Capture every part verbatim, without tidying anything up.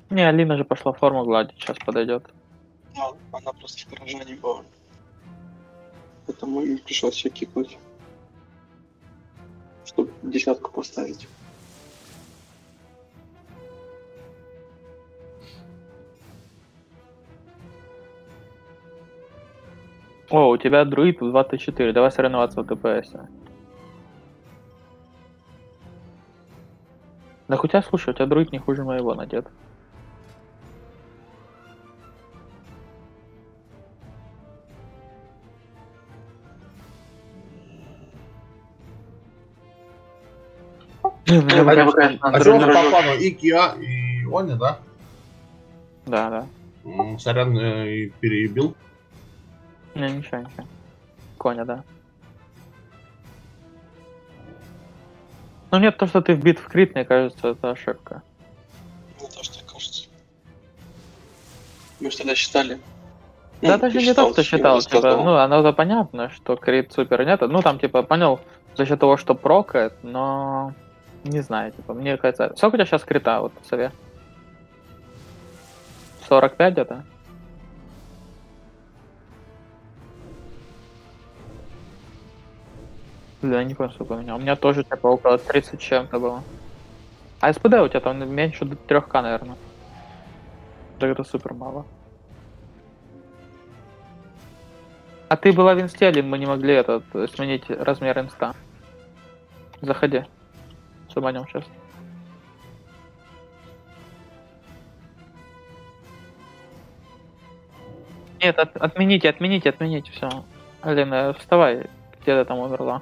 Не, Алина же пошла форму гладить, сейчас подойдет. А, она просто в поражении была. Поэтому им пришлось ее кикнуть. Чтобы десятку поставить. О, у тебя друид в двадцать четыре, давай соревноваться в ТПС. Да хотя, слушай, у тебя друид не хуже моего надет. Мне бы, Хотя бы, конечно, конечно, А что у Андрей- нас по плану? И Киа, и Оня, да? Да, да. М, Сорян, э, и перебил. Не, ничего, ничего. Коня, да. Ну нет, то, что ты вбит в крит, мне кажется, это ошибка. Мне тоже так кажется. Мы же тогда считали. Да Ну, даже ты не то, что ты считал, типа, рассказывал. ну, оно-то понятно, что крит супер нет. Ну, там, типа, понял, за счет того, что прокает, но не знаю, типа, мне кажется. Сколько у тебя сейчас крита, вот, в сове? сорок пять где-то? Да, не помню, сколько у меня. У меня тоже, типа, около тридцать чем-то было. А СПД у тебя там меньше три ка, наверное. Так это супер мало. А ты была в инсте, Алин, мы не могли этот сменить размер инста. Заходи. Суманем сейчас. Нет, от, отмените, отмените, отмените, все. Алина, вставай, где ты там умерла.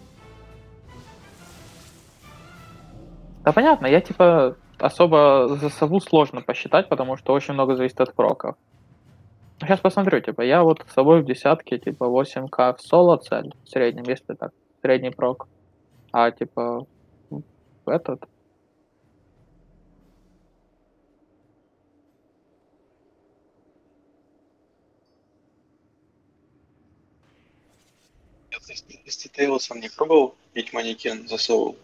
Да понятно, я типа особо за сову сложно посчитать, потому что очень много зависит от проков. Сейчас посмотрю, типа, я вот с собой в десятке, типа, восемь ка в соло цель, в среднем, если так, средний прок. А, типа, этот... Если, если ты его сам не пробовал, пить манекен засовывал.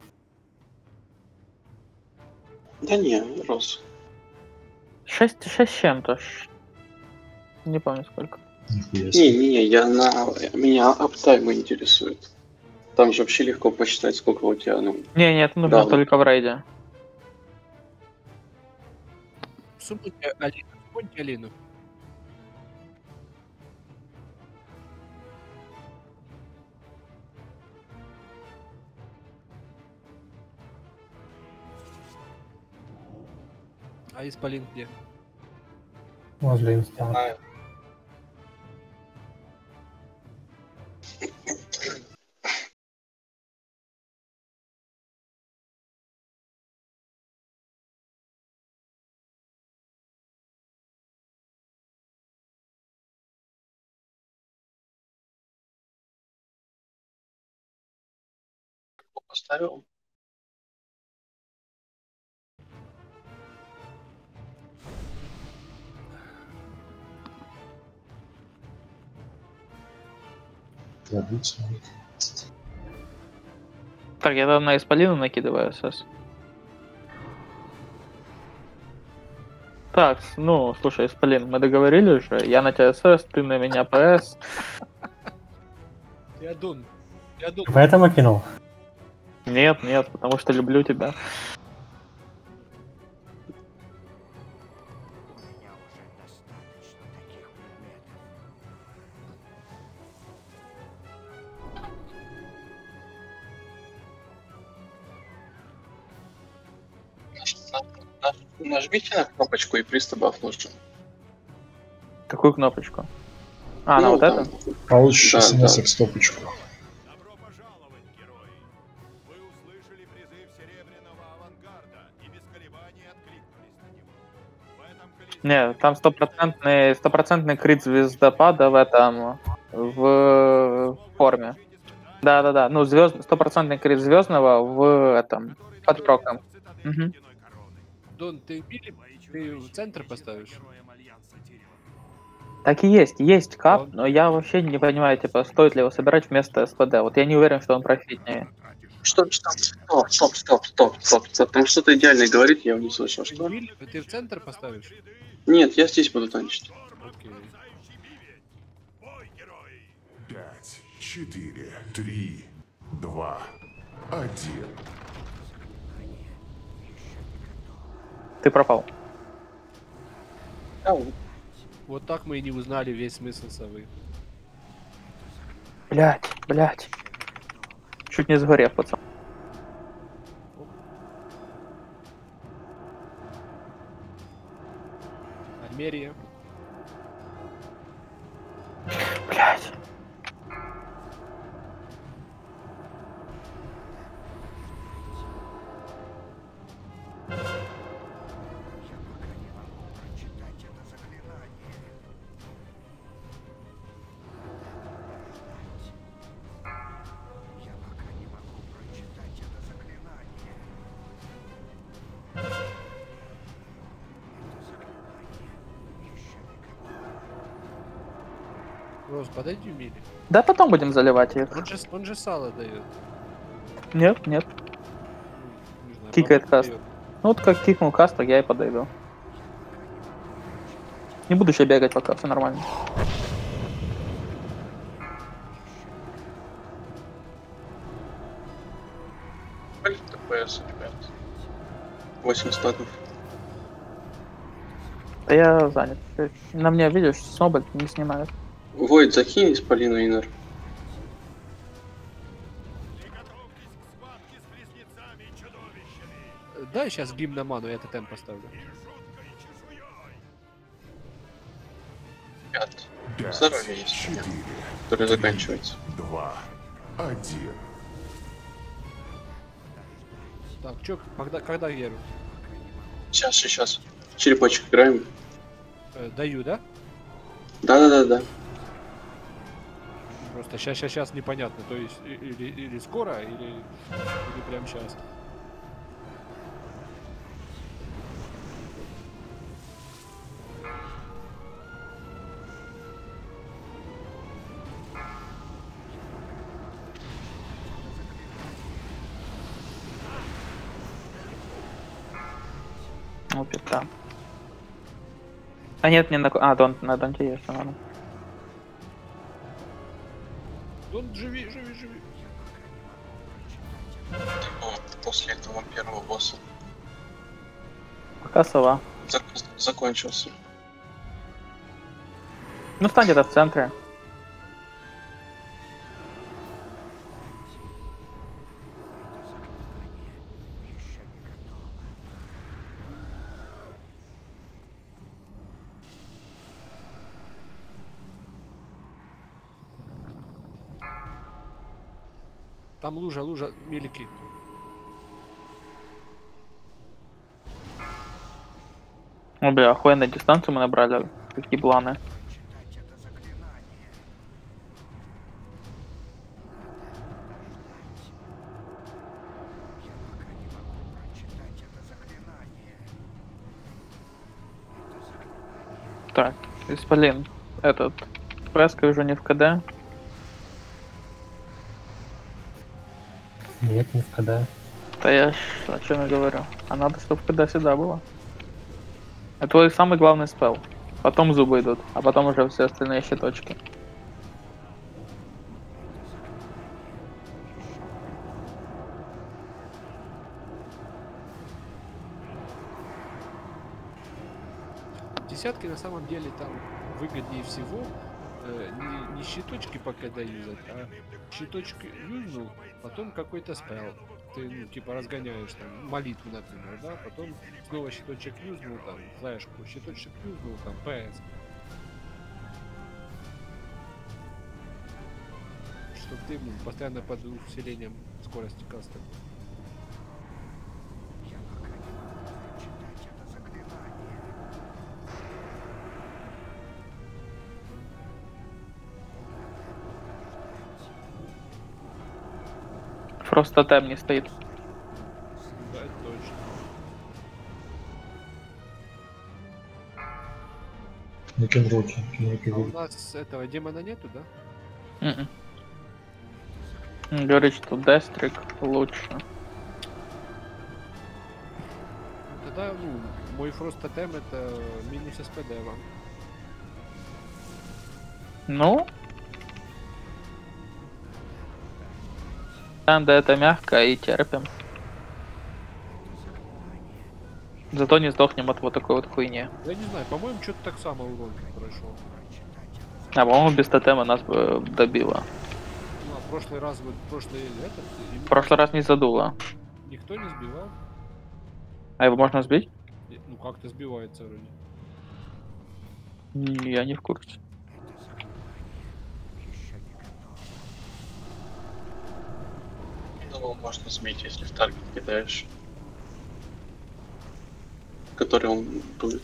Да не, рос. шесть, шесть с чем-то. ш- Не помню сколько. Нихуя Не, себе. не, я на... Меня аптаймы интересует. Там же вообще легко посчитать, сколько у тебя, ну... Не, нет, нужно Да, только в рейде. Сумните Алину, сумните Алину. А Исполин где? Возле не инста. знаю. Поставил. Традиция. Так, я там на Исполину накидываю СС. Так, ну, слушай, Исполин, мы договорились же. Я на тебя СС, ты на меня ПС. Я Дун. Я Дун. Поэтому кинул. Нет, нет, потому что люблю тебя. Нажмите на кнопочку и приступ нужен. Какую кнопочку? А, на Ну, вот там. это? Получишь Да, смс да. в стопочку. Добро пожаловать, герои! Вы услышали призыв Серебряного Авангарда и без колебаний откликнулись на него. В этом коллективе... Не, там стопроцентный, стопроцентный крит звездопада в этом, в форме. Да-да-да, ну, звезд, стопроцентный крит звездного в этом, под проком. Мгм. Дун, ты били? Ты в центр поставишь? Так и есть, есть кап, Он- но я вообще не понимаю, типа, стоит ли его собирать вместо СПД. Вот я не уверен, что он профитнее. Стоп, стоп, стоп, стоп, стоп, стоп, стоп, стоп. Там что-то идеальное говорит, я не слышал, Ты, что. мили- ты в центр поставишь? Нет, я здесь буду танчить. Окей. Бой, герои! Пять, четыре, три, два, один. Ты пропал. А, вот. Вот так мы и не узнали весь смысл совы. Блять, блять. Чуть не сгорел, пацан. Альмерия. Блять. Рос, подойди в мили. Да потом будем заливать их. Он же, он же сало дает. Нет, нет. Ну, не знаю, Кикает по-моему, каст. дает. Ну вот как кикнул каст, так я и подойду. Не буду еще бегать пока, все нормально. Сколько ТПС, ребят? восемь статов. Да я занят. На мне, видишь, снобель не снимает. Войд, закинь исполину Инер. Приготовьтесь к схватке с близнецами и чудовищами! Э, Дай сейчас гимн на ману, я тотем поставлю. И жуткой чешуей! Пять. Пять, Здоровье есть, четыре, который заканчивается. два, один. Так, чё, когда, когда Геру? Сейчас, сейчас. Черепочек играем. Э, даю, да? Да-да-да-да. Просто сейчас, сейчас, сейчас непонятно. То есть и- или, или скоро, или, или прямо сейчас. Ну, пизда. А нет, не на... А, дон, на донте есть, ладно. Дон, живи, живи, живи. Вот, после этого первого босса. Пока сова. Зак- закончился. Ну, стань где-то в центре. Там лужа, лужа, мелики. Ну, бля, охуенную дистанцию мы набрали. Какие планы. Так, Исполин. Этот. Преска уже не в КД. Нет, не в КД. Да я ж о чем я говорю. А надо, чтобы в КД всегда было. Это твой самый главный спел. Потом зубы идут, а потом уже все остальные щиточки. Десятки на самом деле там выгоднее всего э, не, не щиточки пока юзать, а щиточки юзнул, потом какой-то спел. Ты, ну, типа разгоняешь там молитву, например, да, потом снова щиточек юзнул, там, флешку, щиточек юзнул, там, ПС. Чтоб ты ну, постоянно под усилением скорости каста. Фрост тотем не стоит. Да, это точно. Не кенруки, кенруки А у видят. нас этого демона нету, да? Мгм. Говорит, что Дестрик лучше. Тогда, ну, мой фрост тотем это минус СПД вам. Ну? Там, да, это мягко и терпим. Зато не сдохнем от вот такой вот хуйни. Я не знаю, по-моему, что-то так само урон прошел. А, по-моему, без тотема нас бы добило. Ну, а в прошлый раз, вот, прошлый этот, и В прошлый раз не задуло. никто не сбивал. А его можно сбить? И- Ну, как-то сбивается вроде. М, Я не в курсе. Его можно сбить, если в таргет кидаешь. Который он будет.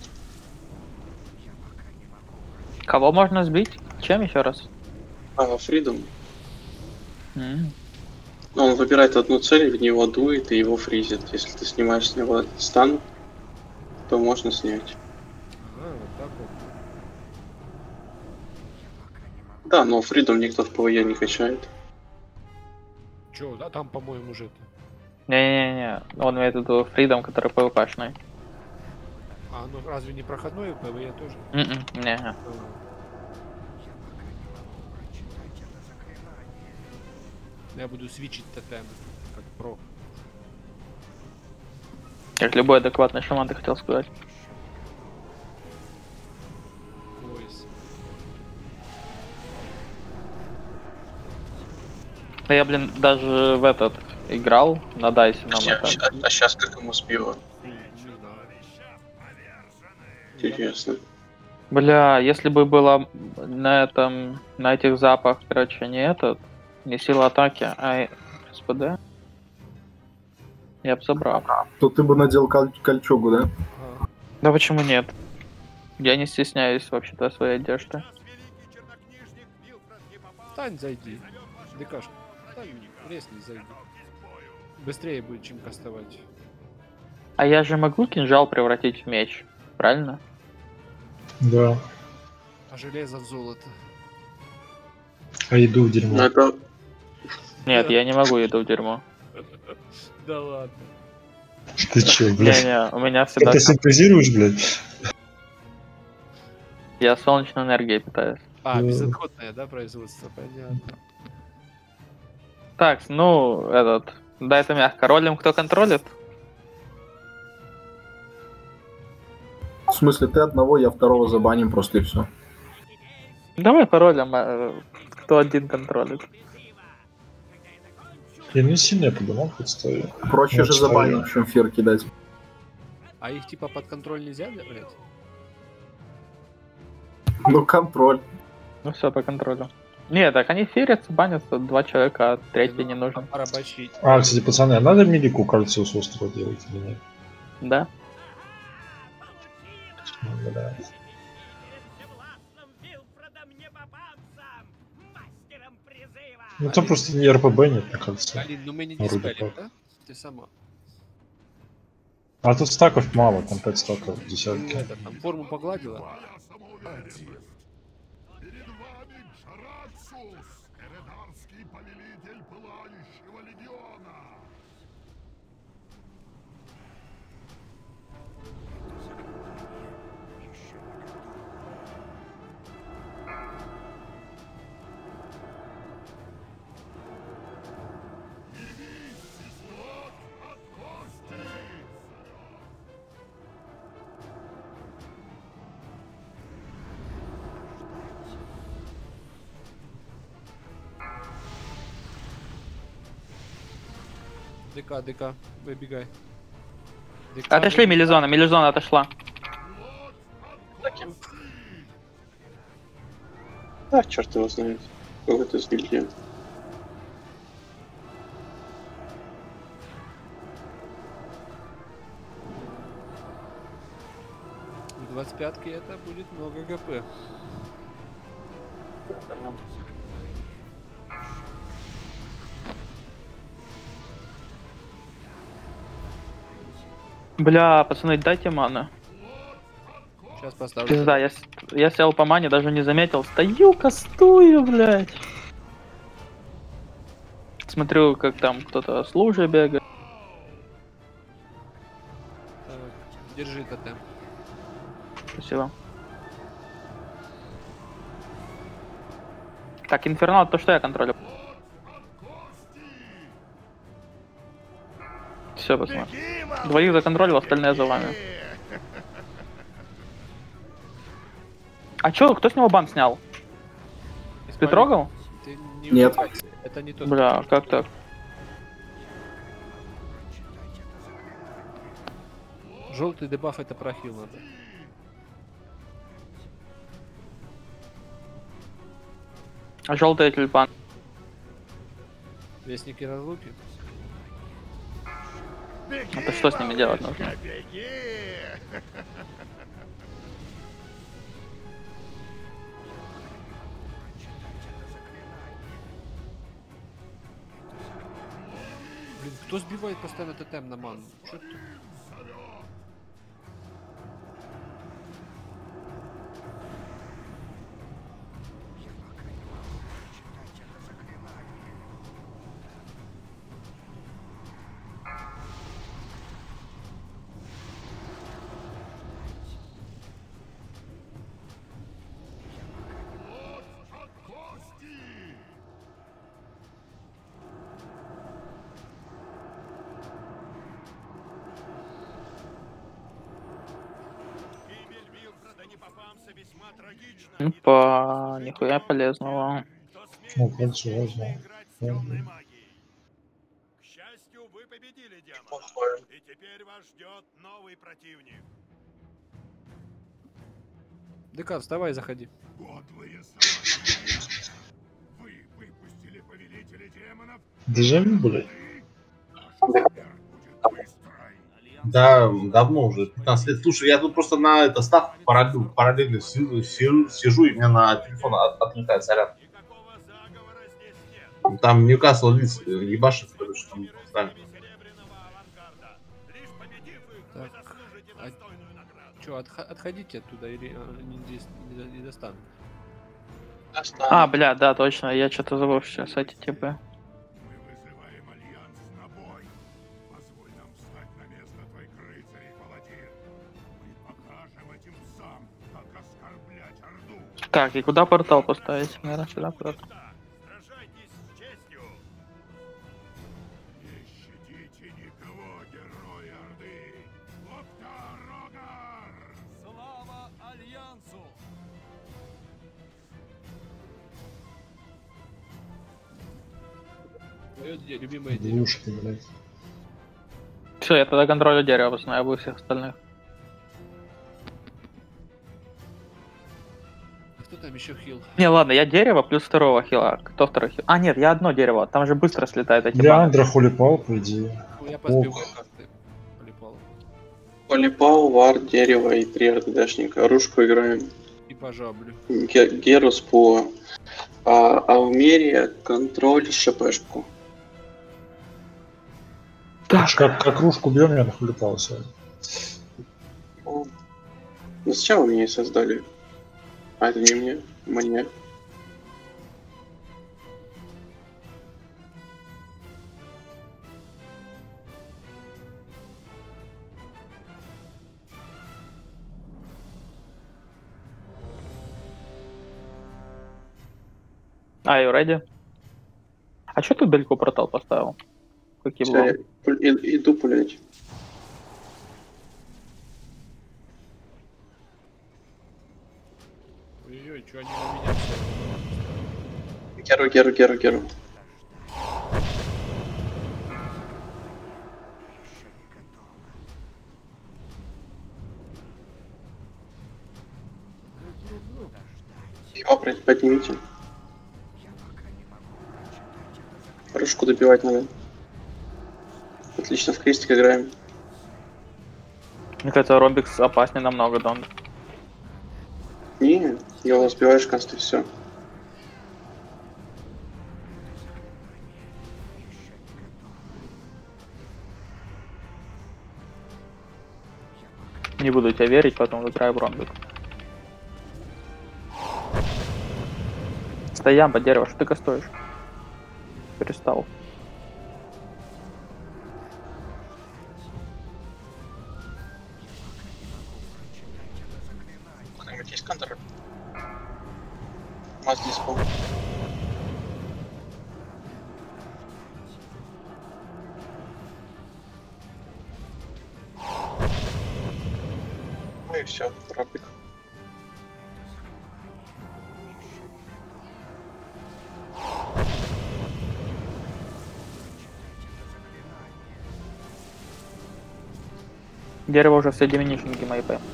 Кого можно сбить? Чем еще раз? А, Фридом. М. Он выбирает одну цель, в него дует и его фризит. Если ты снимаешь с него стан, то можно снять. А, вот так вот. Да, но Фридом никто в ПВЕ не качает. Чё, да, там, по-моему, уже это. Не-не-не, он имеет в виду Фридом, который пвпшный. А, ну разве не проходной в ПВЕ тоже? М-м, Не. А. Я буду свичить тотем, как про. Как любой адекватный шаман, ты хотел сказать. Войс. Да я, блин, даже в этот играл на дайсе нам это. А сейчас как ему сбило? Ну, не знаю. Интересно. Бля, если бы было на этом, на этих запах, короче, не этот, не сила атаки, а СПД, я бы забрал. То ты бы надел коль- кольчугу, да? Ага. Да почему нет? Я не стесняюсь вообще-то своей одежды. Встань, зайди. Декашка. Встань, резни, зайди. Быстрее будет, чем кастовать. А я же могу кинжал превратить в меч, правильно? Да. А железо в золото. А еду в дерьмо. Ну это Нет, я не могу еду в дерьмо. Да ладно. Ты чё, блядь? Не-не, у меня всегда... Ты синтезируешь, блядь? Я солнечной энергией питаюсь. А, Ну. безотходное, да, производство, понятно. Так, ну, этот... Да, это мягко. Ролем кто контролит? В смысле, ты одного, я второго забаним просто и все. Давай паролем, а, кто один контролит. Я не сильно подумал, представил. Проще Ну, же типа, забанить, я- чем фир кидать. А их типа под контроль нельзя брать? Ну, контроль. Ну все, по контролю. Не, так они ферятся, банятся, два человека, а третий не нужен. Порабочить. А, кстати, пацаны, а надо милику кольцо с острова делать или нет? Да? Ну, бля. Ну там просто не РПБ нет, мне кажется. Алин, ну мы не Вроде диспелим, как. да? Ты сама. А тут стаков мало, там пять стаков, Ну, десятки. это, там форму погладила. Один. Перед вами Шарацус, эредарский повелитель Пылающего Легиона. ДК, ДК, выбегай. ДК, Отошли, выбегай. Мелизона, Мелизона отошла. таким. Да, черт его знает. Какой-то с гильдии. В двадцать пятке это будет много ГП. Бля, пацаны, дайте маны. Сейчас поставлю. Пизда, я, с- я сел по мане, даже не заметил. Стою, кастую, блядь. Смотрю, как там кто-то с лужи бегает. Так, держи тотем. Спасибо. Так, инфернал, то, что я контролю. Все, пацаны. Двоих законтролил, остальные за вами. А чё, кто с него бан снял? Ты трогал? Ты не Нет. увлекайся, это не тот. Бля, как так? Желтый дебаф это про хил надо. А желтый тюльпан. Вестники разлуки. Это что с ними делать нужно? Блин, кто сбивает постоянно тотем на ману? Чё ты? Гибель Вилфреда Непопамса весьма трагична. Опа, нихуя полезного. Кто Ну, смеет кольцо беззаботно возьму. играть с темной магией. К счастью, вы победили демона. И теперь вас ждет новый противник. ДК, вставай, заходи. Подлые собаки. Вы выпустили повелителя демонов. Дежавю, блядь. Наша смерть будет быстрой. Да, давно уже, пятнадцать лет. Слушай, я тут просто на это ставку параллельно, параллельно сижу, сижу, сижу, и у меня на телефон от- отлетает заряд. Никакого заговора здесь нет. Там Ньюкасл Лиц ебашит, короче, там сами. Серебряного авангарда. Лишь победив их, вы Так, заслужите а- достойную награду. Чё, отх- отходите оттуда или э, они здесь не, до- не достанут? А, бля, да, точно, я что-то забыл сейчас эти типы. Мы вызываем альянс на бой. Позволь нам встать на место твоих рыцарей, паладин. Мы покажем этим псам, как оскорблять Орду. Так, и куда портал поставить? Наверное, сюда куда-то. Сражайтесь с честью. Не щадите никого, герои Орды. Локтар Рогар! Слава Альянсу! Моё де- любимое дерево. Глушки, блядь. Все, я тогда контролю дерево, пацаны, я буду всех остальных. А кто там еще хил? Не, ладно, я дерево плюс второго хила. Кто второй хил? А, нет, я одно дерево, там же быстро слетает эти баны. Леандра хулипал, по идее. Ну, я поспеваю карты. Полипал. Полипал, Вар, Дерево и три РДДшника. Рушку играем. И пожаблю. Ге- Герус по а, Алмерия, контроль, ШПшку. Так, Как, как кружку бьем, я нахулипал сегодня. Ну, зачем вы меня создали? А, это не мне, мне. а, you ready? А что ты далеко портал поставил? Какие Всё, блоки? я пуль- и- иду пулять. Ой-ой-ой, что они на меня все? Геру, Геру, Геру, Геру. Его про- поднимите. Рушку добивать надо. Отлично, в крестик играем. Мне кажется, Ромбикс опаснее намного, Дон. Не, его сбиваешь консты, все. Не буду тебе верить, потом играю в Ромбик. Стоямба, дерево, что ты кастуешь? Перестал. есть контроль? Маз здесь пол. Ну и все, пробег. Дерево уже все деминишники мои п.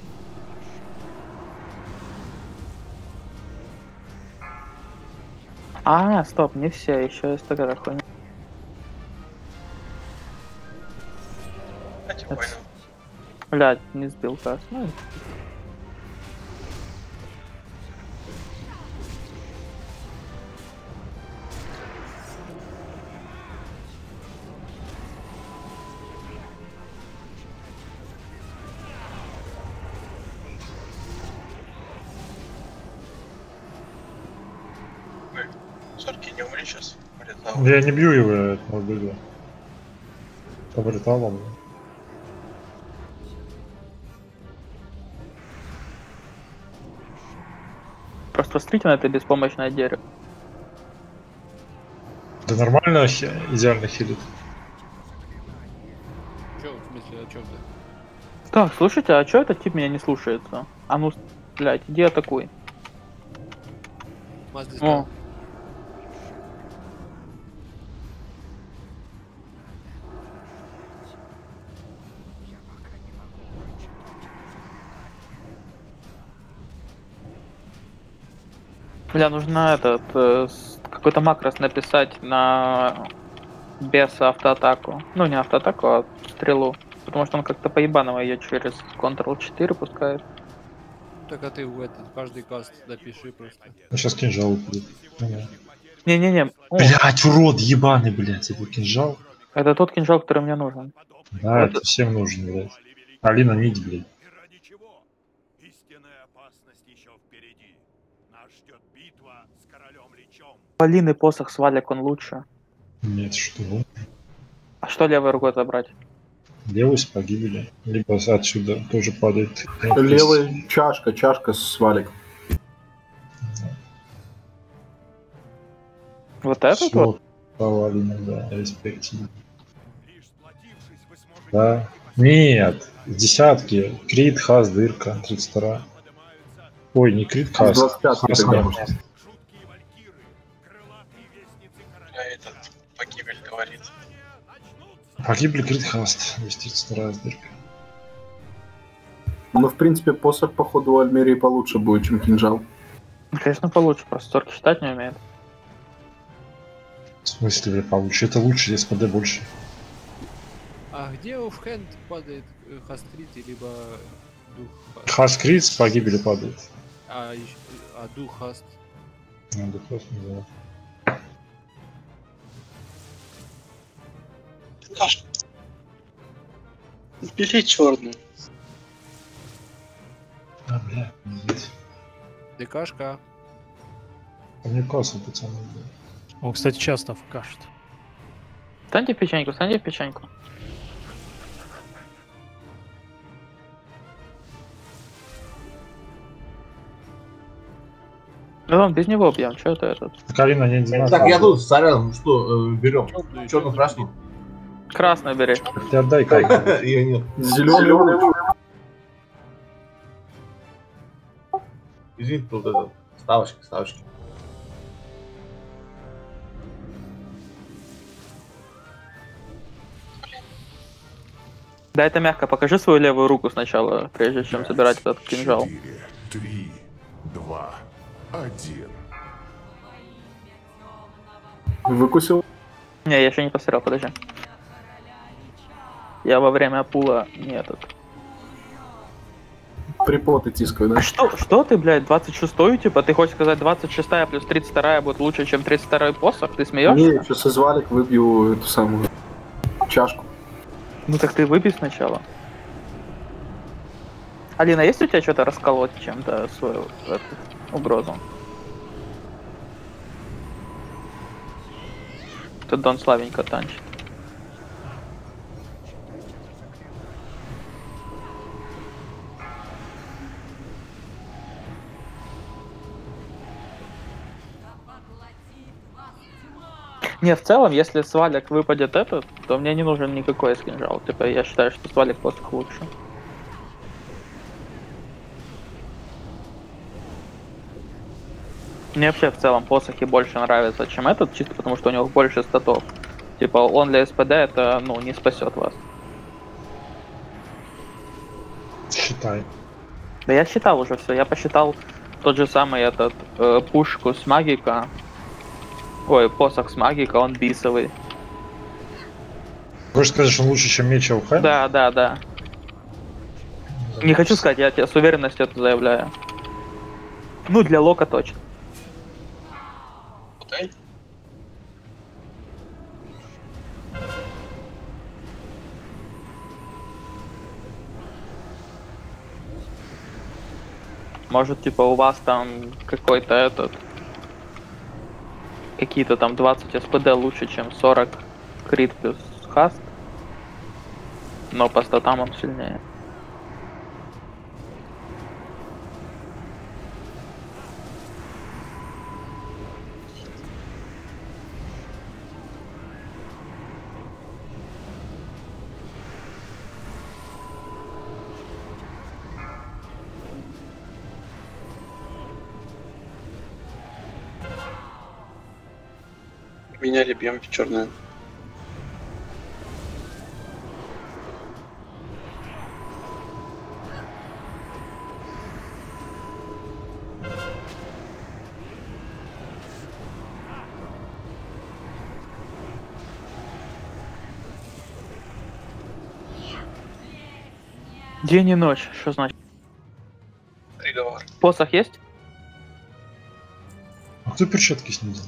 А, стоп, не все, еще есть такая хуйня. Кстати, Это- понял. Блядь, не сбил кас. Ну, Сорки не умри сейчас. Вылетал. Я не бью его, я этого быга. Повылетал он. просто посмотрите на это беспомощное дерево. Да нормально, хи- идеально хилит. Чё, в смысле, о чем ты? Так, слушайте, а чё этот тип меня не слушается? А ну, блядь, иди атакуй. Маз здесь О. Бля, нужно этот э, с- какой-то макрос написать на беса автоатаку. Ну не автоатаку, а стрелу. Потому что он как-то поебаново ее через контрол четыре пускает. Так, а ты в этот, каждый каст допиши просто. А сейчас кинжал упадет. Ага. Не-не-не, о, Блять, урод ебаный, блять, это кинжал. это тот кинжал, который мне нужен. Да, это всем нужен, блять. Алина нить, блять. И ради чего? Истинная опасность еще впереди. Нас ждет битва с королем Личом. Полины посох с валик, он лучше. Нет, что вы. А что левой рукой забрать? Левый с погибели. Либо отсюда тоже падает. Левая чашка, чашка с валиком. Вот этот вот? Всё, Алина, да, респект. Лишь сплотившись, вы сможете Да. Нет, с десятки. Крит, хас, дырка, тридцать вторая. Ой, не крит, хас. двадцать пятый Хас тогда нет. может. жуткие валькиры, крылатые вестницы А короля. этот погибель говорит. Погибли крит, хаст. Есть тридцать вторая с дыркой. Ну, в принципе, посох, походу, у Альмерии получше будет, чем кинжал. Конечно, получше, просто сторки считать не умеет. В смысле, бля, получше? Это лучше, здесь ПД больше. А где оффхенд падает э, хастрит, либо дух хаст? Хас крит с погибели падает. А, ещё- а дух хаст? Надо просто не знаю. Бери черную. А, бля, пиздец. ДКшка. А мне касса, пацаны, бля. Он, кстати, часто вкашет. Станьте в печеньку, станьте в печеньку. Да ладно, без него бьем, что это этот? Так, Алина, я не знаю. Так, я тут, сорян, ну что, э, берем. Чёрную, Черно-красную. Красный бери. Ты отдай как. Ее нет. Зеленый. Извините, тут это. Ставочки, ставочки. Да, это мягко. Покажи свою левую руку сначала, прежде чем собирать этот кинжал. Четыре, три, два, один. Выкусил. Не, я еще не посмотрел, подожди. Я во время пула не этот. Припоты тискаю, А да? что, что ты, блядь, двадцать шестую, типа, ты хочешь сказать двадцать шестая плюс тридцать вторая будет лучше, чем тридцать второй посох? Ты смеешься? Не, сейчас из валик выбью эту самую чашку. Ну так ты выпей сначала. Алина, есть у тебя что-то расколоть чем-то свою эту, угрозу? Тут Дон славенько танчит. Не, в целом, если с валик выпадет этот, то мне не нужен никакой скинжал. Типа, я считаю, что с валик посох лучше. Мне вообще в целом посохи больше нравятся, чем этот, чисто потому что у него больше статов. Типа, он для СПД это, ну, не спасет вас. Считай. Да я считал уже все, я посчитал тот же самый этот э, пушку с магика. Ой, посох с магика, он бисовый. Хочешь сказать, что он лучше, чем меч АУХ? Да, да, да. Не хочу сказать, я тебе с уверенностью это заявляю. Ну, для лока точно. Может, типа, у вас там какой-то этот... Какие-то там двадцать СПД лучше, чем сорок крит плюс хаст. Но по статам он сильнее. Меняли, бьем в черную. День и ночь, что значит? Приговор. Посох есть? А кто перчатки снизил?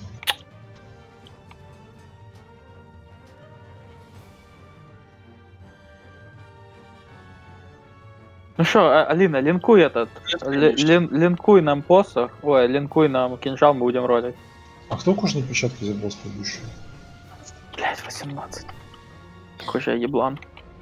Ну что, Алина, линкуй этот. Ли- лин- линкуй нам посох. Ой, линкуй нам кинжал, мы будем ролить. А кто кожаные перчатки забрал с предыдущей? Блять, восемнадцать. Какой же я еблан.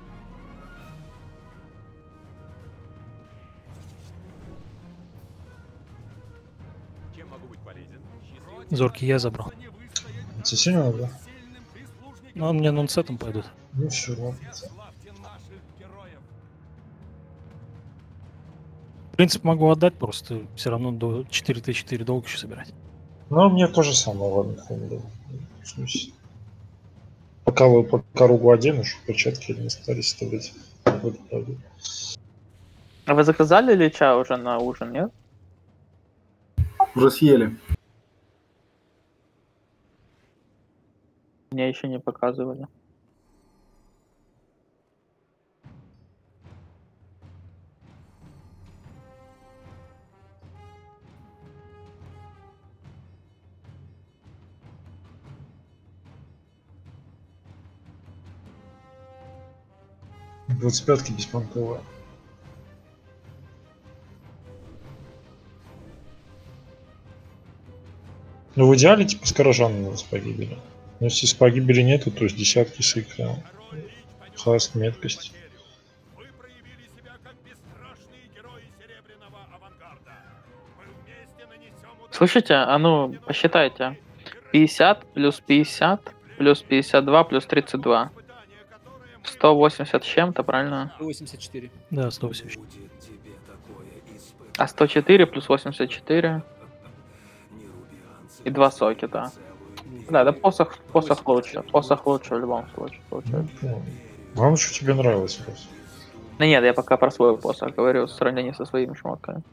Чем могу быть полезен? Зоркий я забрал. Это совсем не надо? Ну, он мне нонсетом пойдут. Ну все, ладно. Славьте наших героев. В принципе, могу отдать, просто все равно до четыре тэ четыре долго еще собирать. Ну, мне тоже самое, ладно. ладно. В смысле. Пока вы пока руку оденешь, перчатки не старались оставлять. Вот, правда. А вы заказали лича уже на ужин, нет? Уже съели. Мне еще не показывали. двадцать пятки беспонтовая. Ну, в идеале, типа, с горожан надо с погибели. Но если с погибели нету, то с десятки с экрана. Хаст, меткость. Вы проявили себя как бесстрашные герои Серебряного авангарда. Мы вместе нанесем удар. Слушайте, а ну, посчитайте. пятьдесят плюс пятьдесят плюс пятьдесят два плюс тридцать два. сто восемьдесят с чем-то, правильно? сто восемьдесят четыре. Да, сто восемьдесят. А сто четыре плюс восемьдесят четыре. И два сокета. Да, да посох, посох лучше. Посох лучше в любом случае Ну, получается. понял. Главное, что тебе нравилось просто. Да нет, я пока про свой посох говорю в сравнении со своими шмотками.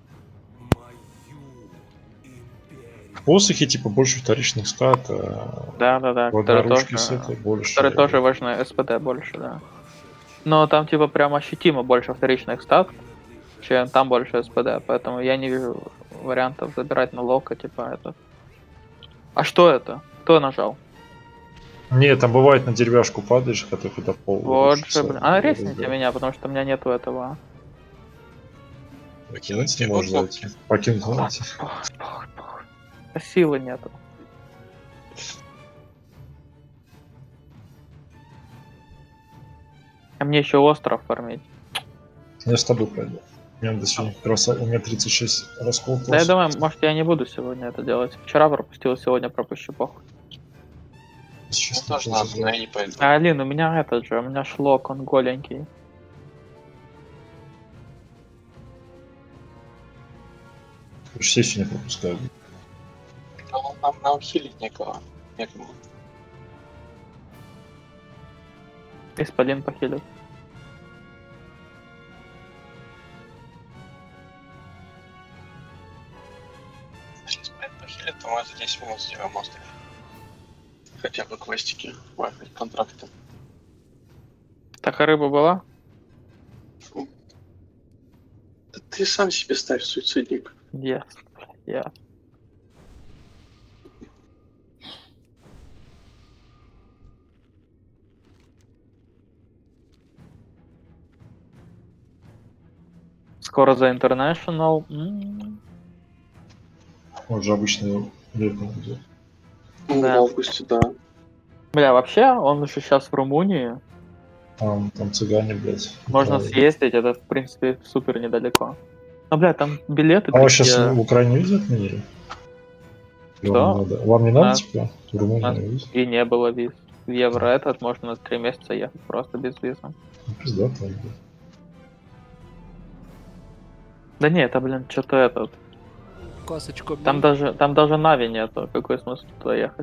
В посохе, типа, больше вторичных стат, а Да, да, да. в Которые одноручке тоже, с этой больше. которые тоже важны, СПД больше, да. Но там типа прям ощутимо больше вторичных стат, чем там больше СПД, поэтому я не вижу вариантов забирать на лока, типа это. А что это? Кто нажал? Не, там бывает на деревяшку падаешь, когда ты до пола. Вот же, блин. А резните меня, потому что у меня нету этого. Покинуть не можно зайти. Покинуть можете. Пох, пох, пох. А силы нету. А мне еще остров фармить. Я с тобой пойду. У меня до сегодня как раз у меня тридцать шесть раскол. Да я думаю, может я не буду сегодня это делать. Вчера пропустил, сегодня пропущу, похуй. Сейчас Ну, тоже надо, но я не пойду. А, Алин, у меня этот же, у меня шлок, он голенький. Сессию не пропускаю. Нам, нам, нам хилить некого. Некому. Исполин похилит. Если спать похилит, то мы за десять минут сделаем остров. Хотя бы квестики, ой, хоть контракты. Так, а рыба была? Фу. Да ты сам себе ставь, суицидник. Yes. Yeah. Скоро за International. М. Он же обычно летом идет. Ну, Да. в августе, да. Бля, вообще, он еще сейчас в Румынии. Там, там цыгане, блядь. Можно Да. съездить, это, в принципе, супер недалеко. Ну, бля, там билеты А вас сейчас такие. в Украине визу отменили? Или Что? Вам не надо, вам не надо А. типа, в Румынию А. визу? И не было виз. Евро этот можно на три месяца ехать просто без визы. Ну, пизда там, блядь. Да не, это, блин, что-то этот. Касочку Там даже, там даже Нави нету. Какой смысл туда ехать?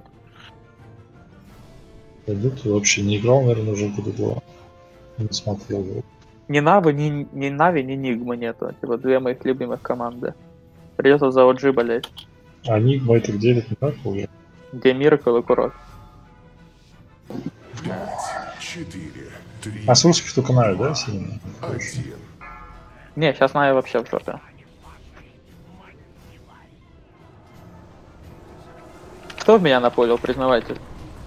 Пойду, ты вообще не играл, наверное, уже года два. Не смотрел его. Ни Навы, ни, ни Нави, ни Нигмы нету. Типа две моих любимых команды. Придется за о джи болеть. А Нигма это где это не так уже? Где Миракл и Курок. Четыре, три, А с русских только Нави, да, сильно? один. Не, сейчас Нави вообще в жопе. Кто в меня напулил, признавайтесь?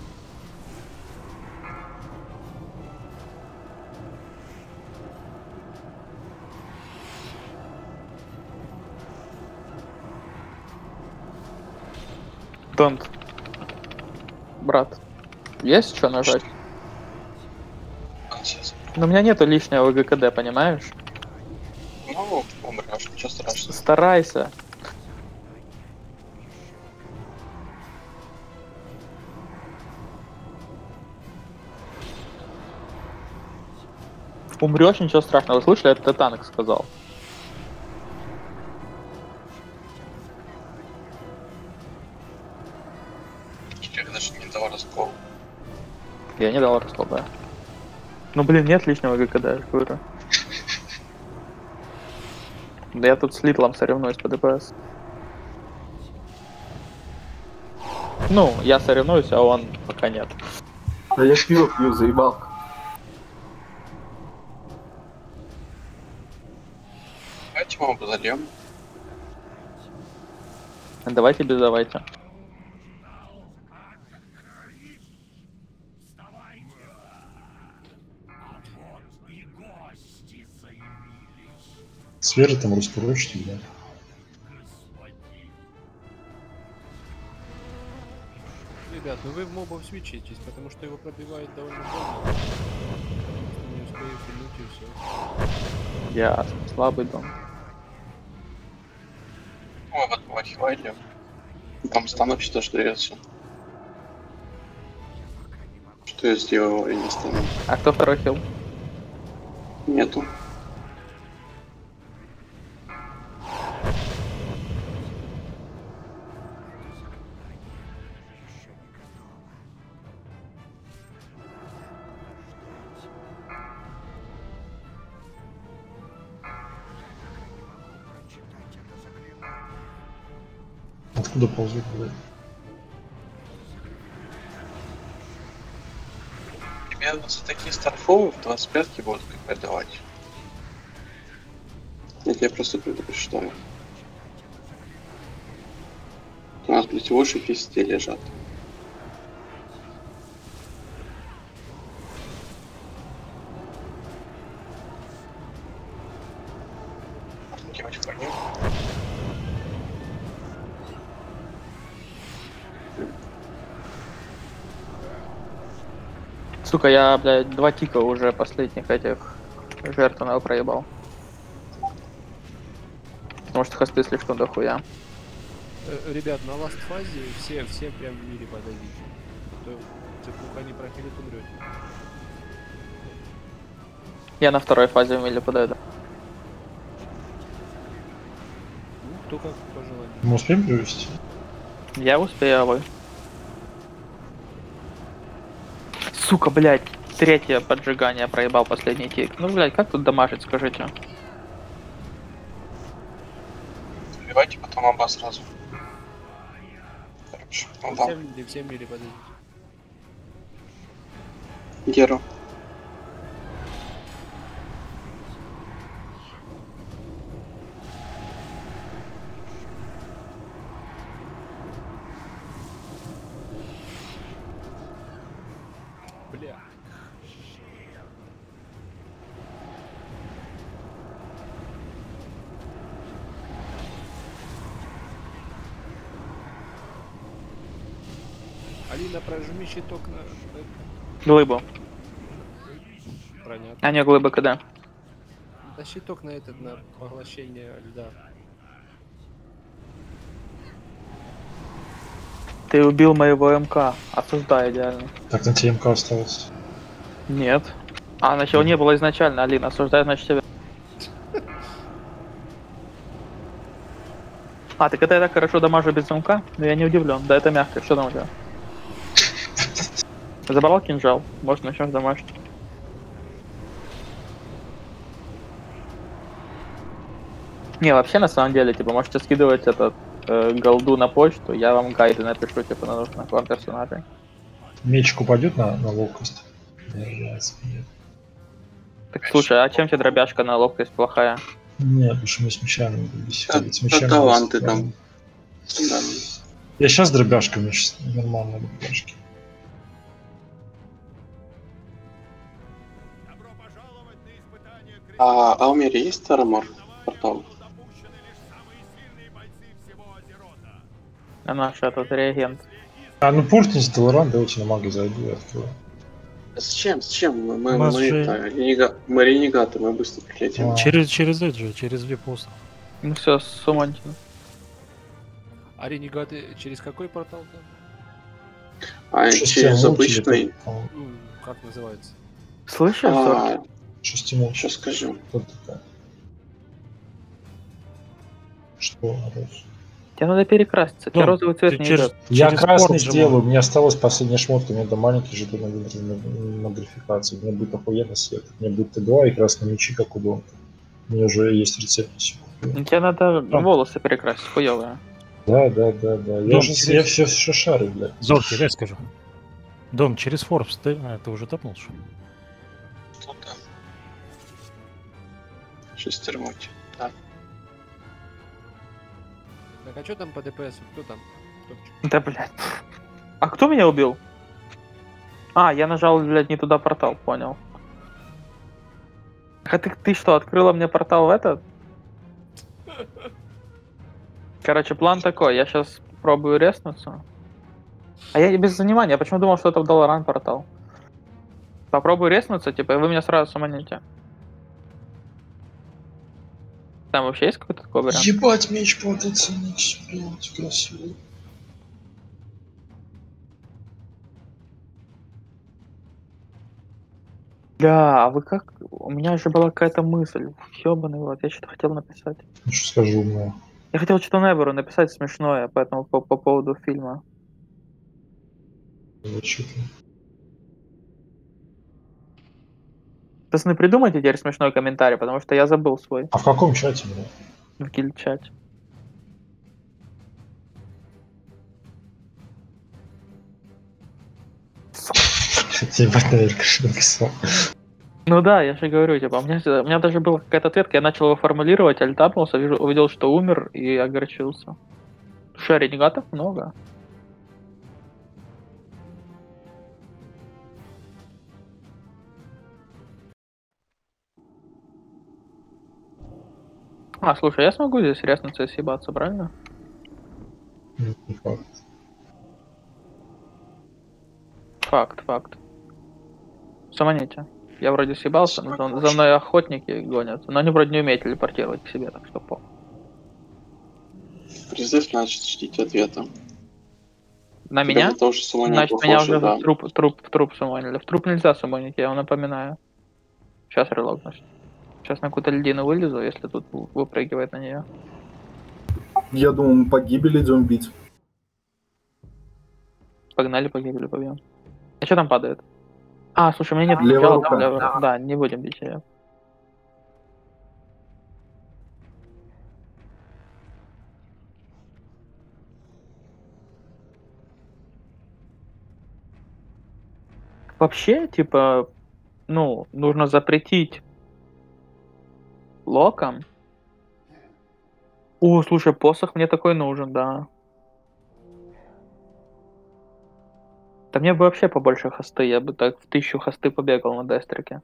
Донт. Брат. Есть что нажать? А, сейчас. Но у меня нету лишнего ГКД, понимаешь? Ну, умрешь, ничего страшного. Старайся. Умрешь, ничего страшного. Слышали, это Танк сказал. Я даже не дал раскол. Я не дал раскол, да. Ну блин, нет лишнего ГКД, я же говорю. Да я тут с Литлом соревнуюсь по ДПС. Ну, я соревнуюсь, а он пока нет. Да я пиво пью, заебал. Давайте мы позадем. Давайте без давайте. Сферы там раскурочки, да. Ребят, ну вы в мобов свечитесь, потому что его пробивает довольно больно. Не успею пильнуть и все. Я слабый дом. Ой, вот по хилайдер. Там станок что что дается. Что я сделал, я не стану. А кто второй хил? Нету. Откуда ползут, блядь? Тебе вот за такие старфовы в двадцать пятки будут как давать. Я тебя просто предупреждаю. У нас, блядь, уши везде лежат. Девочка, пойдем. Сука, я, блядь, два тика уже последних этих жертвенного проебал. Потому что хосты слишком дохуя. Э, Ребят, на ласт фазе все, все прям в мире подавили. То Если плохо не прохилит, умрет. Я на второй фазе в миле подойду. Ну, кто как пожелает. Мы успеем привести? Я успею, а вы? Сука, блядь. Третье поджигание проебал последний тик. Ну, блядь, как тут дамажить, скажите? Убивайте потом оба сразу. Короче, ну да. Всем, всем мили подойдите. Геру. Бля. Алина, прожми щиток на... Глыбу. Понятно. А не глыбы когда? Да щиток на этот, на поглощение льда. Ты убил моего МК. Осуждаю идеально. Так на тебе МК осталось. Нет. А, значит, его не было изначально, Алина. Осуждаю, значит, тебя. А, ты когда я так хорошо дамажу без МК? Ну я не удивлен. Да, это мягко. Что там у тебя? Забрал кинжал. Может, начнешь дамажить. Не, вообще, на самом деле, типа, можете скидывать этот э, голду на почту, я вам гайды напишу, типа, на нужных вам персонажей. Мечик упадет на, на ловкость? Так, слушай, а чем тебе дробяшка на ловкость плохая? Нет, потому что мы с мечами будем Да, сидеть. С мечами да, таланты просто- там. Да. Я сейчас дробяшками, сейчас нормально дробяшки. Добро пожаловать на испытание крестов. А Алмере есть армор? Портал? Допущены лишь самые сильные бойцы всего Азерота. А наш этот реагент. А, ну портните Толоран, давайте на маги зайду и открою. Зачем? Зачем? Мы, мы, У нас мы, же- это, ренега... мы ренегаты, мы быстро прилетим. А. Через, через это же, через две поста. Ну все, сумоньте. А ренегаты через какой портал там? А через обычный... Ну, как называется? Слышишь, А, Зорки? Шестимол. сейчас скажу. Кто такая? Что, Рос? Тебе надо перекраситься, тебе Ну, розовый цвет ты не через- идет. Я через красный порт же сделаю, можно. мне осталась последняя шмотка, у меня там маленький жетон на, на, на графикации. Мне будет охуенно свет. Мне будет Т два и красные мечи, как у Донка. У меня уже есть рецепт на секунду. Ну, тебе надо Там. волосы перекрасить, хуёвые. Да, да, да, да. Я Дом, же через- я все, все шарю, блядь. Зорки, дай скажу. Дом, через Форбс ты... А, ты уже топнул, что ли? Тут, да. Шестермуть. Да. Так, а что там по ДПС? Кто там? Кто в чём? Да, блядь. А кто меня убил? А, я нажал, блядь, не туда портал, понял. А ты, ты что, открыла мне портал в этот? Короче, план такой, я сейчас пробую резнуться. А я без занимания, я почему думал, что это в Долларан портал? Попробую резнуться, типа, и вы меня сразу суманите. Там вообще есть какой-то такой вариант? Ебать, меч полноценный, блядь, красивый. Да, а вы как? У меня же была какая-то мысль. Ёбаный вот, я что-то хотел написать. Ну что скажу, умное. Я хотел что-то Небору написать смешное, поэтому по, по поводу фильма. Что-то. Пацаны, придумайте теперь смешной комментарий, потому что я забыл свой А в каком чате, блядь? в гильд-чате. Ебать, наверное, что написал. Ну да, я же говорю, типа, у меня, у меня даже была какая-то ответка, я начал его формулировать, альтапнулся, вижу- увидел, что умер, и огорчился. Слушай, ренегатов много. А, слушай, я смогу здесь резнуться и съебаться, правильно? Не факт. Факт, факт. Самоните. Я вроде съебался, но за, за мной охотники гонятся, но они вроде не умеют телепортировать к себе, так что по. Призыв, значит, ждите ответа. На Тебя меня? бы тоже суммонить Значит, меня похоже, уже да. в труп, в труп, в труп суммонили. В труп нельзя суммонить, я вам напоминаю. Сейчас релогнусь. Сейчас на какую-то льдину вылезу, если тут в- выпрыгивает на нее. Я думаю, мы погибель идем бить. Погнали, погибли, побьем. А что там падает? А, слушай, у меня нет Левая чела, рука. там левая. Да, не будем бить ее. Вообще, типа, ну, нужно запретить локам. О, слушай, посох мне такой нужен, да. Да мне бы вообще побольше хосты, я бы так в тысячу хосты побегал на дестрике.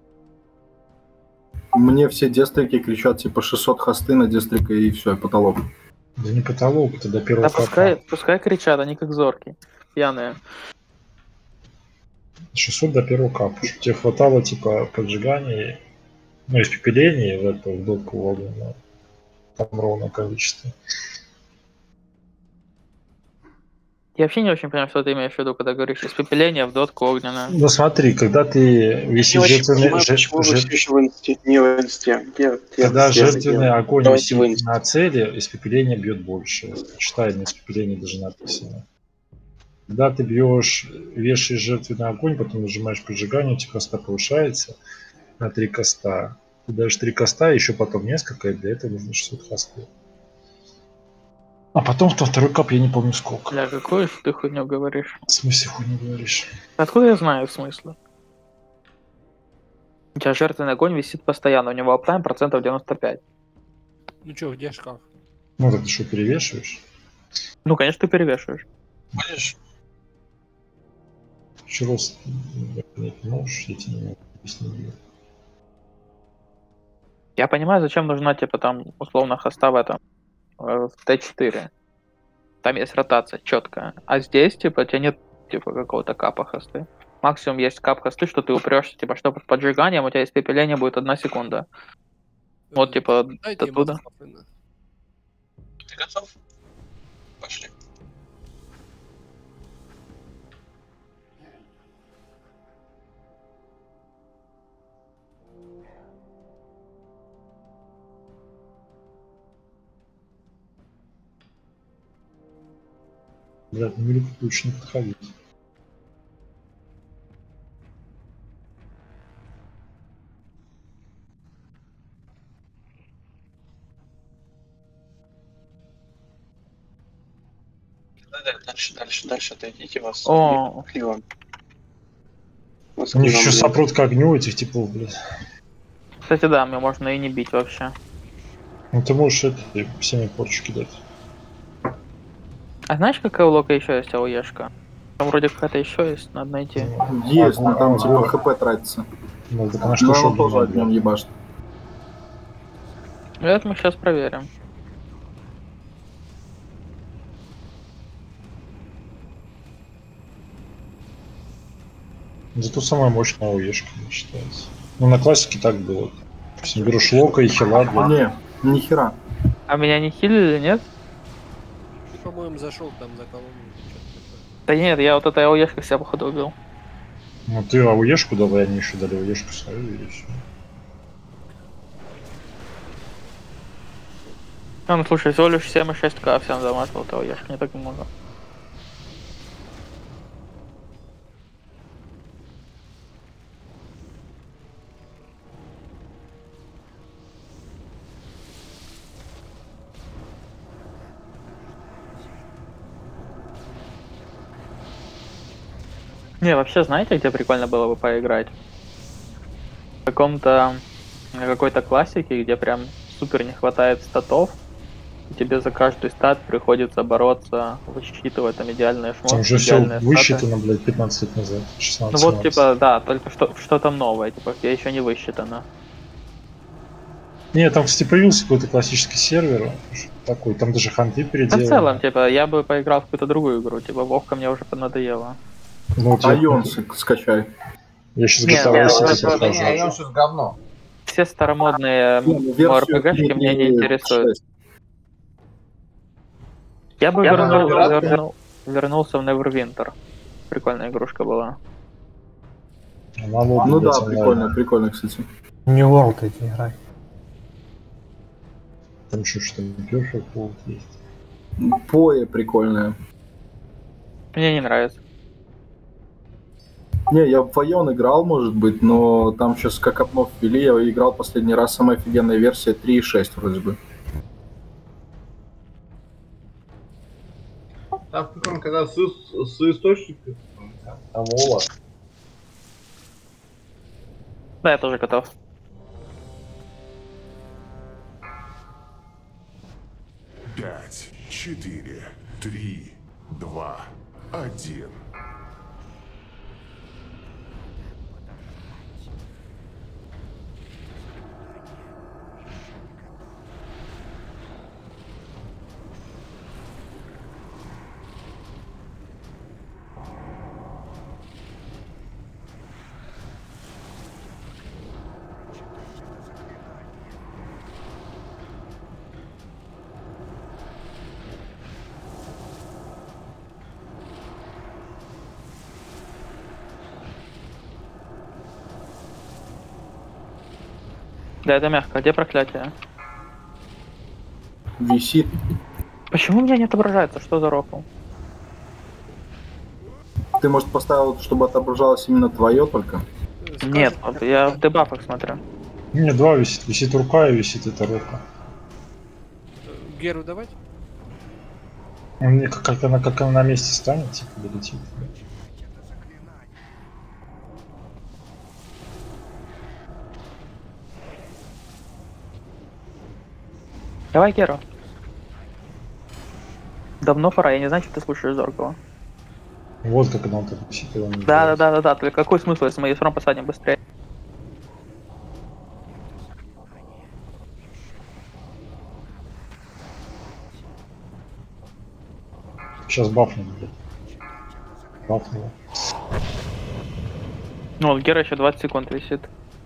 Мне все дестрики кричат типа шестьсот хосты на дестрика и все, потолок. Да не потолок, это до первого Да пускай, пускай кричат, они как зорки, пьяные. шестьсот до первого капа. Чтобы тебе хватало типа поджигания, ну, испепеления в эту в дотку огненную. Там ровное количество. Я вообще не очень понимаю, что ты имеешь в виду, когда говоришь испепеление в дотку огненную. Ну смотри, когда ты висит Не очень жертвенный, понимаю, жер- почему вы жер- все еще в инсте. Не в инсте. Я- я когда в инсте жертвенный делаю. огонь Давайте в висит инсте. на цели, испепеление бьет больше. Читай, на испепелении даже написано. Когда ты бьешь, вешаешь жертвенный огонь, потом нажимаешь поджигание, у тебя коста повышается на три коста. Ты даешь три коста, еще потом несколько, и для этого нужно шестьсот хостов. А потом во второй кап я не помню сколько. Бля, какую ж ты хуйню говоришь? В смысле хуйню говоришь? Откуда я знаю смысл? У тебя жертвенный огонь висит постоянно, у него аптайм процентов девяносто пять. Ну чё, где шкаф? Ну так ты что, перевешиваешь? Ну, конечно, ты перевешиваешь. Будешь? Еще раз не можешь, я тебе не объясню. Я понимаю, зачем нужна, типа, там, условно, хоста в этом, э, в Т четыре. Там есть ротация четкая. А здесь, типа, у тебя нет, типа, какого-то капа хосты. Максимум есть кап хосты, что ты упрешься, типа, что под поджиганием у тебя испепеление будет одна секунда. Вот, типа, Дайте ему оттуда. оставлено. Ты готов? Пошли. Блядь, на великую лучше не подходить. Дальше, дальше, дальше отойдите вас. О, Криво. Вот У них нам еще блин. сопрут к огню этих типов, блядь. кстати, да, мне можно и не бить вообще. Ну ты можешь это всеми порчу кидать. А знаешь, какая у Лока еще есть АОЕшка? Там вроде какая-то еще есть, надо найти. Есть, но там Огонь. типа хп тратится. Ну так она Но что, он что тоже огнем ебашит. Это мы сейчас проверим. Зато самая мощная ОЕшка считается. Ну на классике так было. Допустим, берешь Лока и хила, блядь. Не, ни хера. А меня не хилили, нет? Ты, по-моему, зашел там за колонну. Да нет, я вот этой АОЕшкой себя походу убил. Ну ты АОЕшку давай, они еще дали АОЕшку свою и все. А, ну слушай, всего лишь семь и шесть ка всем замазал, то АОЕшка не так много. Не, вообще, знаете, где прикольно было бы поиграть? В каком-то, на какой-то классике, где прям супер не хватает статов, и тебе за каждый стат приходится бороться, высчитывать там идеальные шмотки, Там уже все идеальные статы. высчитано, блядь, пятнадцать лет назад, Ну шестнадцать. вот, типа, да, только что, что там новое, типа, где еще не высчитано. Не, там, кстати, появился какой-то классический сервер, такой, там даже ханты Да в переделали. целом, типа, я бы поиграл в какую-то другую игру, типа, Вовка мне уже надоело. Ну, вот я, Айонсы скачай. я сейчас Не, GTA не, City не, прохожу. Не, он сейчас говно. Все старомодные Версию РПГшки меня не интересуют. шесть. Я бы Я бы вернул, выбирал- вернул, вернулся в Neverwinter. Прикольная игрушка была. Она лоб, Ну блядь, да, онлайн. прикольно, прикольно, кстати. Не World эти играй. Там что, что Perfect World есть? Пое прикольное. Мне не нравится. Не, я в Вайон играл, может быть, но там сейчас как обнов ввели, я играл последний раз, самая офигенная версия три и шесть вроде бы. Там прикольно, когда с, с источника, там Ола. Да, я тоже готов. Пять, четыре, три, два, один. Да, это мягко. Где проклятие? Висит. Почему у меня не отображается? Что за рофл? Ты, может, поставил, чтобы отображалось именно твое только? Скажи, Нет, вот я в дебафах смотрю. Не, два висит. Висит рука и висит эта рука. Геру давать? Мне как, как она как она на месте станет, типа, долетит. Давай, Геру. Давно пора, я не знаю, что ты слушаешь Зоркова. Вот как она вот так висит. и он не Да, да, делает. да, да, да. Только какой смысл, если мы ее все равно посадим быстрее? Сейчас бафнул, блядь. Бафнула. Ну, вот Гера еще двадцать секунд висит.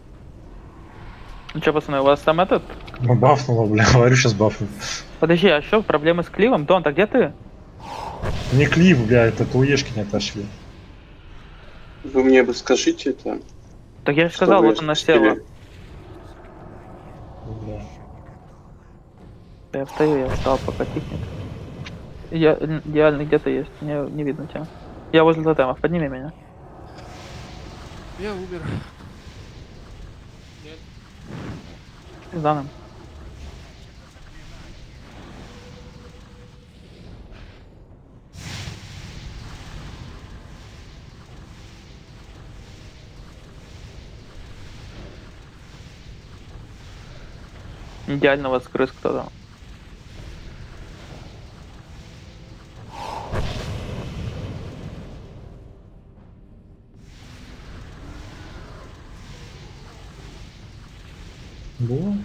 Ну что, пацаны, у вас там этот? Ну бафнула, бля, говорю, сейчас бафнул. Подожди, а что, проблемы с кливом? Дон, а где ты? Не клип, бля, это туешки не отошли. Вы мне бы скажите это. Так я же сказал, чтобы вот она спустили. села. Бля. Да я встаю, я встал, пока тихнет. Я идеально где-то есть, мне не видно тебя. Я возле тотемов, подними меня. Я умер. Нет. За нам. Идеально вас крыс кто-то. Было?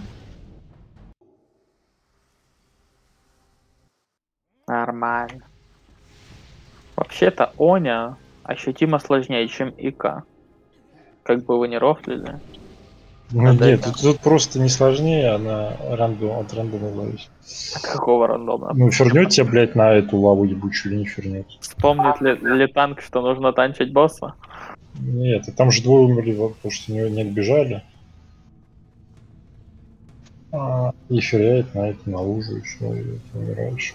Нормально. Вообще-то Оня ощутимо сложнее, чем ИК. Как бы вы не рофлили. Ну, Надо нет, это. тут, тут просто не сложнее, она рандом, от рандома зависит. А какого рандомно? Ну, фернет тебя, блядь, на эту лаву ебучую или не фернет? Вспомнит ли, ли танк, что нужно танчить босса? Нет, и там же двое умерли, вот, потому что не, не отбежали. А, и феряет на это, на лужу, и все, и ты умираешь.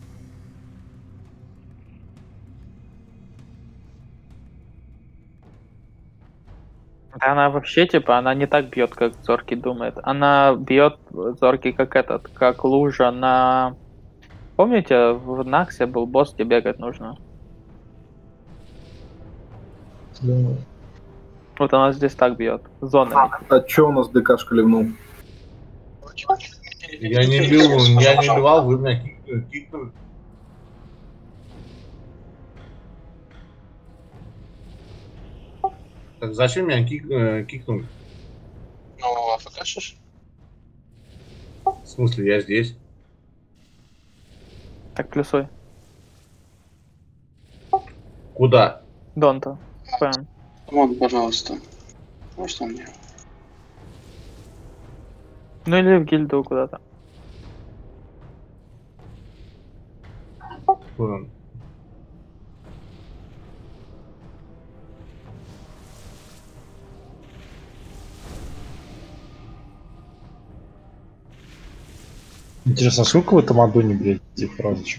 Да она вообще, типа, она не так бьет, как Зоркий думает. Она бьет Зоркий как этот, как лужа на... Помните, в Наксе был босс, где бегать нужно? Да. Вот она здесь так бьет, зонами. А чё у нас ДК шкалевнул? Я не бил, я не бивал, вы меня кикнули. кикнули. Так зачем меня кик, э, кикнули? Ну, АФКшишь? В смысле, я здесь? Так, плюсуй. Куда? Донта. Пэм. Вон, пожалуйста. Может он мне? Ну или в гильду куда-то. Куда? Интересно, сколько в этом аддоне, блядь, этих фразочек?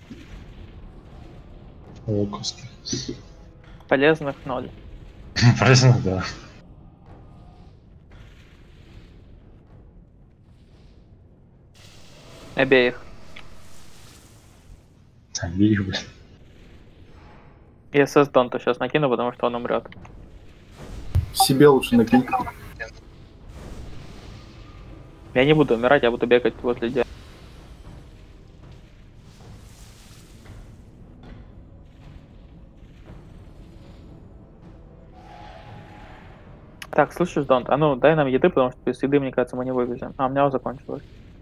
Волковских. Полезных ноль. Полезно, да. Обеих. Обеих, блядь. И эс эс Донта сейчас накину, потому что он умрет. Себе лучше накинь. Я не буду умирать, я буду бегать возле дерева. Так, слышишь, Донт, а ну дай нам еды, потому что без еды, мне кажется, мы не вывезем. А, у меня закончилось.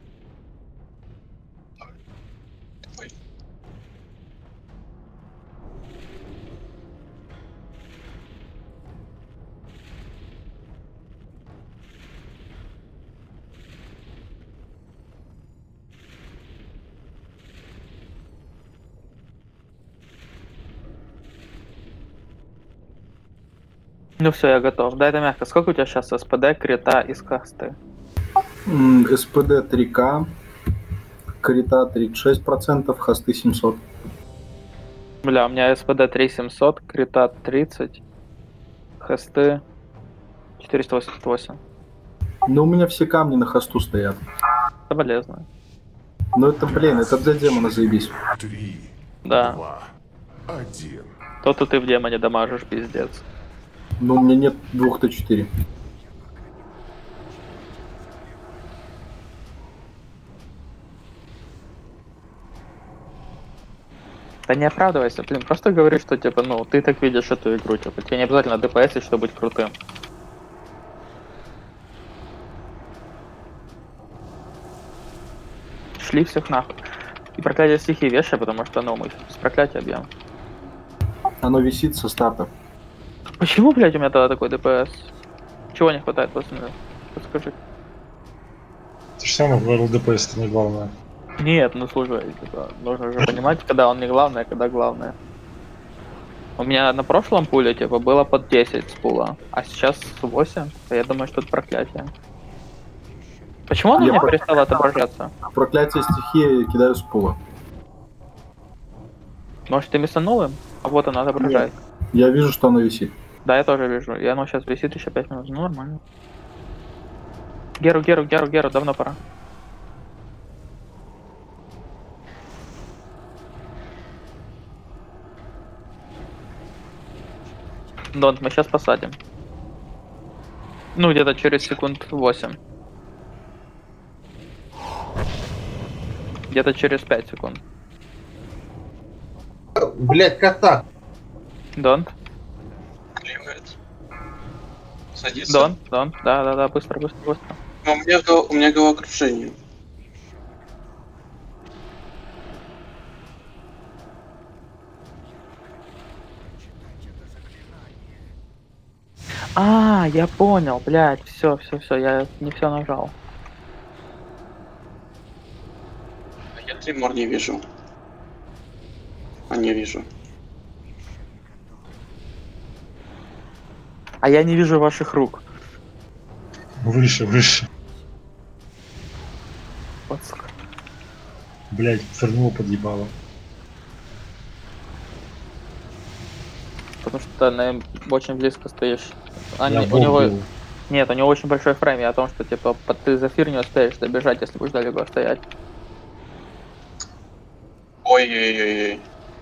Ну все, я готов. Дай это мягко. Сколько у тебя сейчас эс пэ дэ, крита и скасты? М, эс пэ дэ три ка, крита тридцать шесть процентов, хосты семьсот. Бля, у меня эс пэ дэ три семьсот, крита тридцать, хосты четыреста восемьдесят восемь. Ну, у меня все камни на хосту стоят. Соболезную. Ну это, блин, это для демона заебись. Три, Да. два, один. То-то ты в демоне дамажишь, пиздец. Ну, у меня нет двух тэ четыре. Да не оправдывайся, блин, просто говори, что типа, ну, ты так видишь эту игру, типа, тебе не обязательно дэ пэ эс, чтобы быть крутым. Шли всех нахуй. И проклятие стихии вешай, потому что, ну, мы с проклятия бьем. Оно висит со старта. Почему, блядь, у меня тогда такой дэ пэ эс? Чего не хватает, пацаны? Подскажи. Ты же сам говорил, дэ пэ эс это не главное. Нет, ну слушай, типа, нужно же понимать, когда он не главный, а когда главное. У меня на прошлом пуле, типа, было под десять с пула, а сейчас восемь. Я думаю, что это проклятие. Почему оно Я не про- перестало отображаться? Проклятие стихии я кидаю с пула. Может, ты миссанул им? А вот оно отображает. Я вижу, что оно висит. Да, я тоже вижу. И оно сейчас висит еще пять минут. Ну, нормально. Геру, Геру, Геру, Геру, давно пора. Донт, мы сейчас посадим. Ну, где-то через секунд восемь. Где-то через пять секунд. Блять, как так? Донт, Климат. Садится. Донт, Донт, да-да-да, быстро, быстро, быстро. А у меня, го- у меня головокружение. А, я понял, блядь, все, все, все, я не все нажал. А я тримор не вижу. А не вижу. А я не вижу ваших рук. Выше, выше. Вот сука. Блять, фернуло подъебало. Потому что на очень близко стоишь. А, Я не, в у него... был. Нет, у него очень большой фрейм, и о том, что типа под ты за фир не успеешь добежать, если будешь далеко стоять. Ой-ой-ой-ой.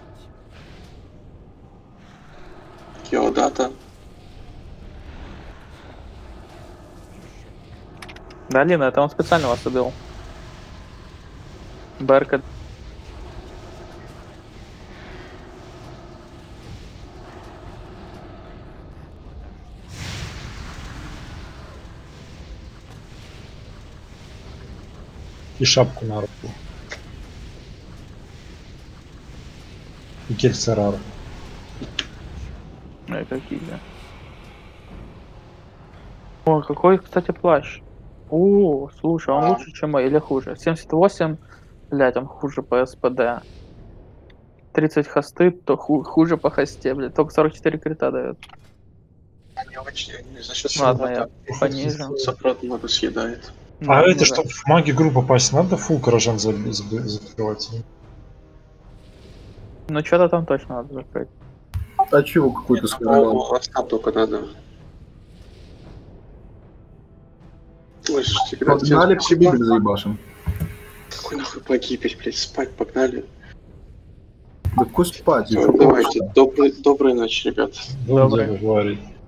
Киодата. Да, Лина, это он специально вас убил. Берка. И шапку на руку. И кельцерар. Ой, какие. О, какой, кстати, плащ. О, слушай, он лучше, чем мой, или хуже? семьдесят восемь, блядь, он хуже по эс пэ дэ. тридцать хосты, то ху- хуже по хосте, блядь. Только сорок четыре крита дает. Они очень за счет Ладно, я саппорта. понижу. Саппорт много съедает. Ну, А ну это, да. чтобы в маги группу попасть, надо фул горожан за- за- закрывать? Ну, что-то там точно надо закрыть. А чего какой-то сказал? По Остап только надо. Слышишь, всегда Погнали, всем все спасибо. бегали заебашим. Какой нахуй погибель, блядь, спать погнали. Да какой спать? Всё, Ещё давайте, полчаса. доброй, доброй ночи, ребят. Добрый Добрый. день, говорит.